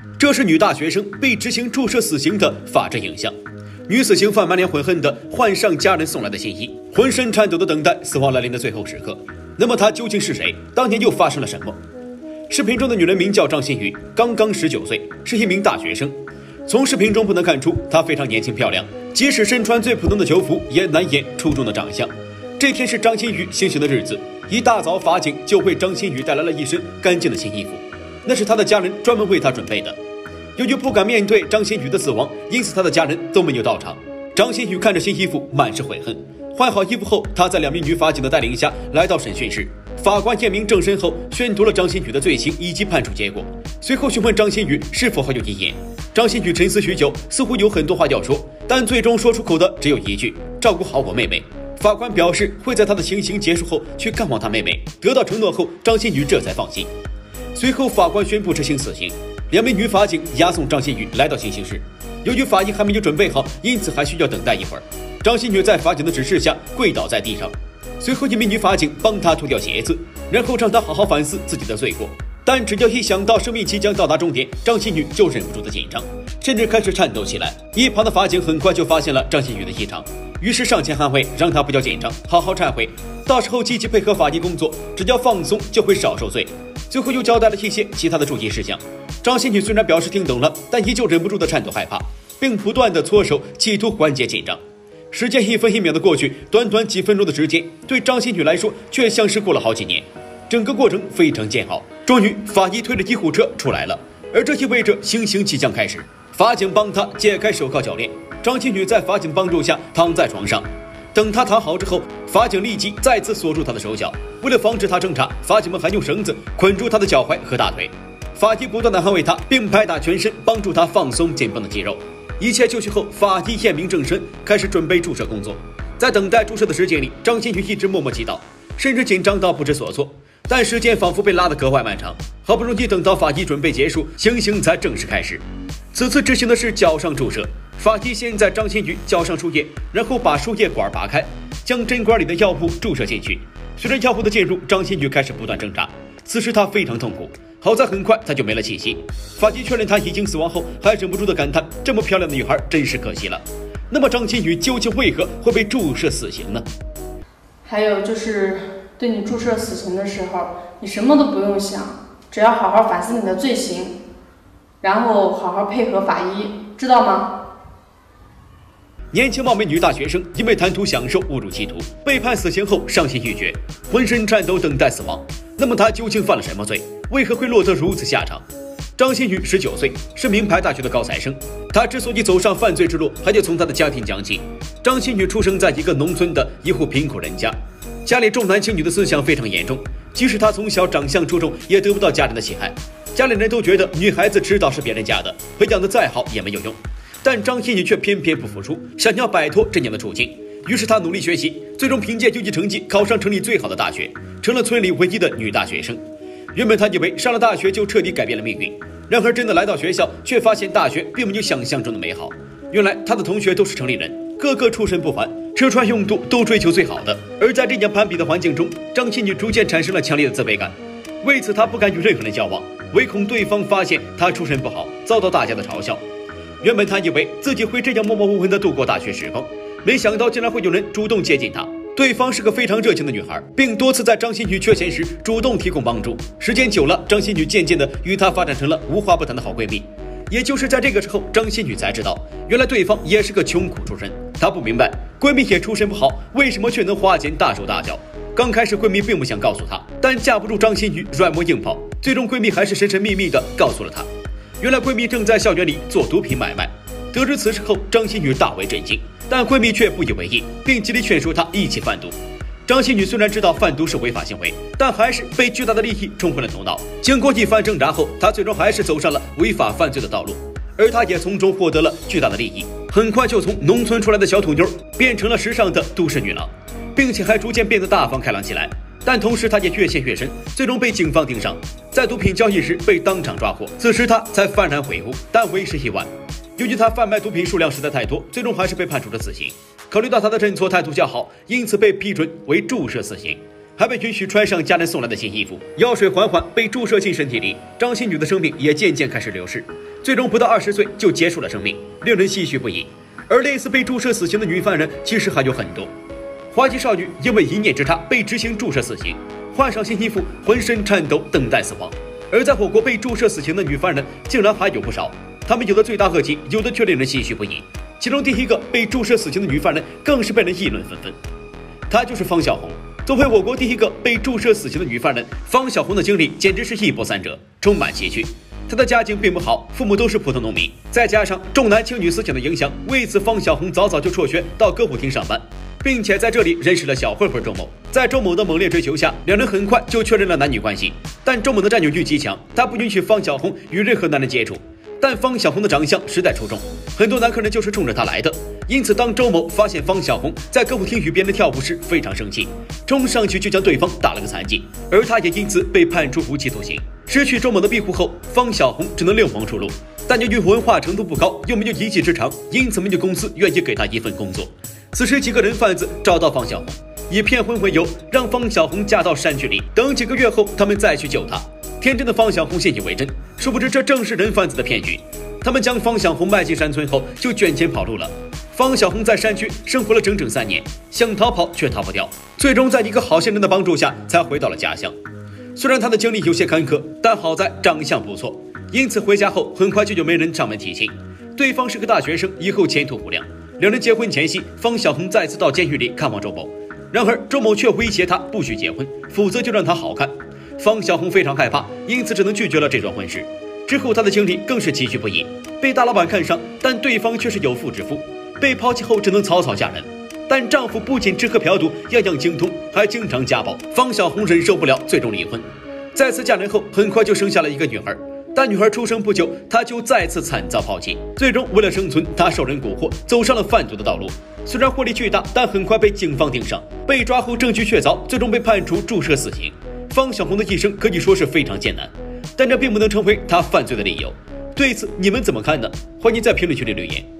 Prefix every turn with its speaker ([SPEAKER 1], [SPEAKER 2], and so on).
[SPEAKER 1] 这是女大学生被执行注射死刑的法制影像。女死刑犯满脸悔恨地换上家人送来的新衣，浑身颤抖地等待死亡来临的最后时刻。那么她究竟是谁？当年又发生了什么？视频中的女人名叫张馨予，刚刚19岁，是一名大学生。从视频中不能看出她非常年轻漂亮，即使身穿最普通的囚服，也难掩出众的长相。这天是张馨予行刑的日子，一大早法警就为张馨予带来了一身干净的新衣服，那是她的家人专门为她准备的。由于不敢面对张馨予的死亡，因此她的家人都没有到场。张馨予看着新衣服，满是悔恨。换好衣服后，她在2名女法警的带领下来到审讯室。法官验明正身后，宣读了张馨予的罪行以及判处结果。随后询问张馨予是否还有遗言。张馨予沉思许久，似乎有很多话要说，但最终说出口的只有一句：照顾好我妹妹。法官表示会在她的行刑结束后去看望她妹妹。得到承诺后，张馨予这才放心。随后法官宣布执行死刑。2名女法警押送张馨予来到行刑室。由于法医还没有准备好，因此还需要等待一会儿。张馨予在法警的指示下跪倒在地上，随后1名女法警帮她脱掉鞋子，然后让她好好反思自己的罪过。但只要一想到生命即将到达终点，张馨予就忍不住的紧张，甚至开始颤抖起来。一旁的法警很快就发现了张馨予的异常，于是上前安慰，让她不要紧张，好好忏悔，到时候积极配合法医工作，只要放松就会少受罪。最后又交代了一些其他的注意事项。张馨予虽然表示听懂了，但依旧忍不住的颤抖害怕，并不断的搓手，企图缓解紧张。时间1分1秒的过去，短短几分钟的时间，对张馨予来说却像是过了好几年。整个过程非常煎熬。终于，法医推着医护车出来了，而这意味着行刑即将开始。法警帮他解开手铐铰链，张馨予在法警的帮助下躺在床上。等他躺好之后，法警立即再次锁住他的手脚。为了防止他挣扎，法警们还用绳子捆住他的脚踝和大腿。法医不断地安慰他，并拍打全身，帮助他放松紧绷的肌肉。一切就绪后，法医验明正身，开始准备注射工作。在等待注射的时间里，张馨予一直默默祈祷，甚至紧张到不知所措。但时间仿佛被拉得格外漫长，好不容易等到法医准备结束，行刑才正式开始。此次执行的是脚上注射，法医先在张馨予脚上输液，然后把输液管拔开，将针管里的药物注射进去。随着药物的进入，张馨予开始不断挣扎，此时她非常痛苦。好在很快她就没了气息。法医确认她已经死亡后，还忍不住的感叹：这么漂亮的女孩真是可惜了。那么张馨予究竟为何会被注射死刑呢？
[SPEAKER 2] 还有就是对你注射死刑的时候，你什么都不用想，只要好好反思你的罪行，然后好好配合法医，知道吗？
[SPEAKER 1] 年轻貌美女大学生因为贪图享受误入歧途，被判死刑后伤心欲绝，浑身颤抖等待死亡。那么她究竟犯了什么罪？为何会落得如此下场？张馨予19岁，是名牌大学的高材生。她之所以走上犯罪之路，还得从她的家庭讲起。张馨予出生在一个农村的一户贫苦人家，家里重男轻女的思想非常严重，即使她从小长相出众，也得不到家人的喜爱。家里人都觉得女孩子迟早是别人家的，培养得再好也没有用。但张馨予却偏偏不服输，想要摆脱这样的处境。于是她努力学习，最终凭借优异成绩考上城里最好的大学，成了村里唯一的女大学生。原本她以为上了大学就彻底改变了命运，然而真的来到学校，却发现大学并没有想象中的美好。原来她的同学都是城里人，个个出身不凡，吃穿用度都追求最好的。而在这样攀比的环境中，张馨予逐渐产生了强烈的自卑感，为此她不敢与任何人交往，唯恐对方发现她出身不好，遭到大家的嘲笑。原本她以为自己会这样默默无闻地度过大学时光，没想到竟然会有人主动接近她。对方是个非常热情的女孩，并多次在张馨予缺钱时主动提供帮助。时间久了，张馨予渐渐地与她发展成了无话不谈的好闺蜜。也就是在这个时候，张馨予才知道，原来对方也是个穷苦出身。她不明白，闺蜜也出身不好，为什么却能花钱大手大脚。刚开始闺蜜并不想告诉她，但架不住张馨予软磨硬泡，最终闺蜜还是神神秘秘地告诉了她。原来闺蜜正在校园里做毒品买卖。得知此事后，张馨予大为震惊，但闺蜜却不以为意，并极力劝说她一起贩毒。张馨予虽然知道贩毒是违法行为，但还是被巨大的利益冲昏了头脑。经过一番挣扎后，她最终还是走上了违法犯罪的道路，而她也从中获得了巨大的利益，很快就从农村出来的小土妞变成了时尚的都市女郎，并且还逐渐变得大方开朗起来。但同时她也越陷越深，最终被警方盯上，在毒品交易时被当场抓获。此时她才幡然悔悟，但为时已晚。由于他贩卖毒品数量实在太多，最终还是被判处了死刑。考虑到他的认错态度较好，因此被批准为注射死刑。 还被允许穿上家人送来的新衣服。药水缓缓被注射进身体里，张姓女的生命也渐渐开始流逝，最终不到20岁就结束了生命，令人唏嘘不已。而类似被注射死刑的女犯人其实还有很多。花季少女因为一念之差被执行注射死刑，换上新衣服，浑身颤抖等待死亡。而在我国被注射死刑的女犯人竟然还有不少，她们有的罪大恶极，有的却令人唏嘘不已。其中第一个被注射死刑的女犯人更是被人议论纷纷，她就是方小红。作为我国第一个被注射死刑的女犯人，方小红的经历简直是一波三折，充满唏嘘。她的家境并不好，父母都是普通农民，再加上重男轻女思想的影响，为此方小红早早就辍学到歌舞厅上班，并且在这里认识了小混混周某。在周某的猛烈追求下，两人很快就确认了男女关系。但周某的占有欲极强，他不允许方小红与任何男人接触。但方小红的长相实在出众，很多男客人就是冲着她来的。因此，当周某发现方小红在歌舞厅与别人跳舞时，非常生气，冲上去就将对方打了个残疾，而他也因此被判处无期徒刑。失去周某的庇护后，方小红只能另谋出路。但由于文化程度不高，又没有一技之长，因此没有公司愿意给他一份工作。此时，几个人贩子找到方小红，以骗婚为由，让方小红嫁到山区里，等几个月后，他们再去救她。天真的方小红信以为真，殊不知这正是人贩子的骗局。他们将方小红卖进山村后，就卷钱跑路了。方小红在山区生活了整整3年，想逃跑却逃不掉，最终在一个好心人的帮助下才回到了家乡。虽然他的经历有些坎坷，但好在长相不错，因此回家后很快就有媒人上门提亲。对方是个大学生，以后前途无量。两人结婚前夕，方小红再次到监狱里看望周某，然而周某却威胁他不许结婚，否则就让他好看。方小红非常害怕，因此只能拒绝了这桩婚事。之后她的经历更是崎岖不已，被大老板看上，但对方却是有妇之夫，被抛弃后只能草草嫁人。但丈夫不仅吃喝嫖赌样样精通，还经常家暴，方小红忍受不了，最终离婚。再次嫁人后，很快就生下了一个女儿，但女儿出生不久，她就再次惨遭抛弃。最终为了生存，她受人蛊惑，走上了贩毒的道路。虽然获利巨大，但很快被警方盯上，被抓后证据确凿，最终被判处注射死刑。方小红的一生可以说是非常艰难，但这并不能成为她犯罪的理由。对此你们怎么看呢？欢迎在评论区里留言。